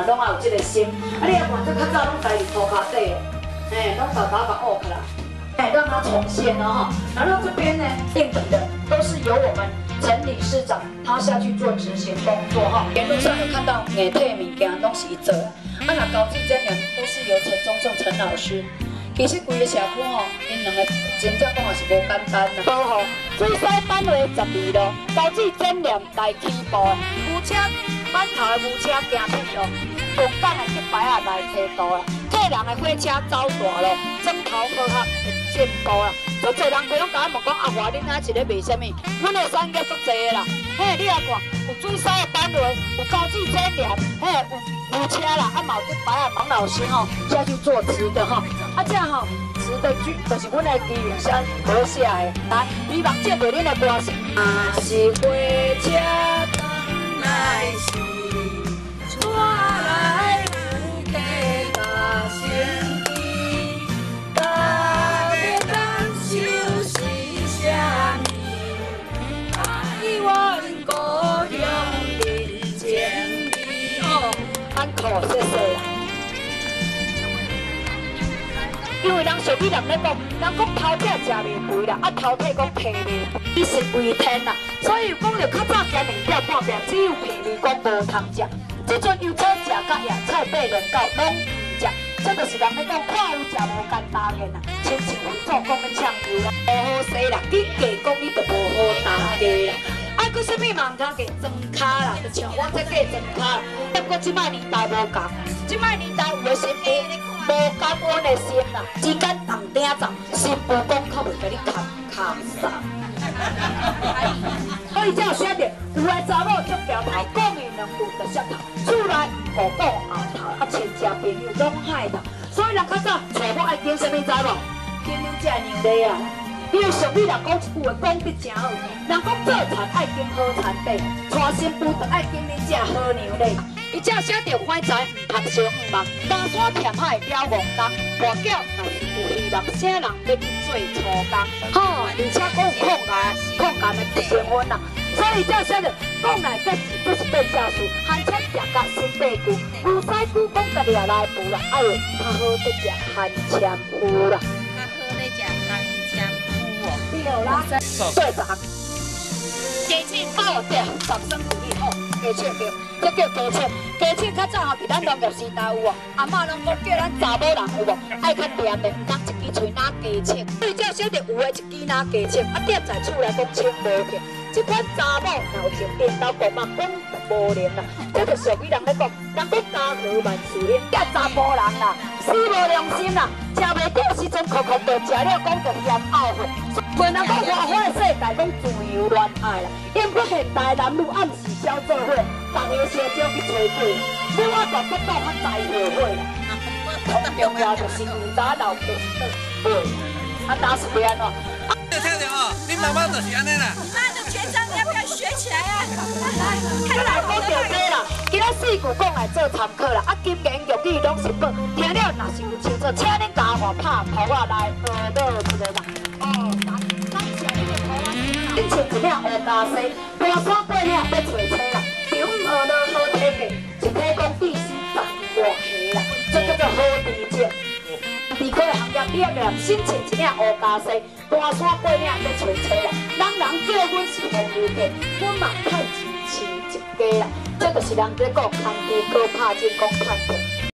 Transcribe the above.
拢爱有这个心。啊，你来看这较早拢家己涂骹底的，拢搞把握起来，让它重现哦哈。然后这边呢，定底的都是由我们陈理事长他下去做执行工作哈。沿路上有看到硬体物件拢是伊做的，啊，那高级整两都是由陈忠正陈老师。其实规个社区吼，因两个真正讲也是无简单啦。好吼，最西班为12路，高级整两来起步的，牛车板头的牛车行铁路，动感的去摆下来车道啦，客人的火车走大路，砖头好合会进步啦。就侪人摕拢甲我问讲啊，话恁遐是咧卖啥物？阮的产业足侪啦，嘿，你来看，有水西的单位，有高级整两，嘿，有牛车啦，啊，嘛有去摆下王老师吼下去做直的吼，啊，这吼直的句就是阮的基本上好写的，来，希望借着恁的歌声，啊是火车当来是带来有客大声。哦，谢谢啦。因为人俗语人咧讲，人讲头家食袂肥啦，啊头体讲皮袂肥，以食为天啦。所以讲着较早行2点半遍，只有皮味讲无通食。即阵油菜食甲野菜八两到拢唔食，这就是人咧讲看有食无简单个啦。亲像会做讲咧呛油啦，无好势啦，你加讲你就无好大家啦。啊，佮什物嘛唔通加装卡啦，就像我这加装卡。不过即摆年代无共，即摆年代有的新妇无感恩的心啦，只敢动顶走，新妇讲较袂甲你扛卡衫。所以才有写着，有的查某足条头，讲的两句就舌头，厝内互讲后头，啊亲戚朋友拢害头。所以人较早找某爱拣什么知无？拣恁这娘嘞啊！因为俗语人讲一句话讲得真好，人讲做田爱拣好田地，娶新妇就爱拣恁这好娘嘞。伊只写着反财唔读书唔忙，大山填海了戆工，大脚若是有希望，啥人要去做粗工？吼，而且讲有空间的成分啦。所以才写着讲来这是都是变价数，寒餐食甲新地久，牛屎久讲家己也来补啦，哎呦，较好得食寒签夫啦。 较好咧食寒签夫哦。 对啦，对杂。鸡翅哦，对，十生如意好，鸡翅叫，这叫鸡翅。鸡翅较早吼，伫咱农业时代有哦，阿嬷拢讲叫咱查某人有无，爱较黏的，唔通一支喙拿鸡翅。所以才写着有诶一支拿鸡翅，啊踮在厝内讲清无去。这款查某若有情颠倒国嘛，讲就无灵啦。这就俗语人咧讲，人讲家和万事兴，这查甫人啦，死无良心啦，食袂着时阵，哭哭着食了，讲着嫌懊悔。虽然讲花花的世界讲自由恋爱啦，因不现代男女暗时小做伙，逐个相招去找鬼，你我大不到较在后悔啦。最重要就是有早老病对，啊打是变咯。 跳跳哦，你妈妈就是安尼啦。 妈的绝招，要不要学起来啊？ 来，看来讲着这啦，今仔4句讲来做参考啦。啊，金言玉语拢是宝，听了若是有清楚，请恁甲我拍鼓啊来学倒一个啦。哦，感谢你的鼓啊！恁穿一领乌加西，大山八领要找车啦。中午学了好体格，一体讲第4站外下啦，这叫做好地情。地科的行业毕业的人，先穿一领乌加西，大山八领要找车啦。人叫阮是风流客，阮嘛趁钱饲一家啦。这就是人在讲空地高拍钱讲赚钱。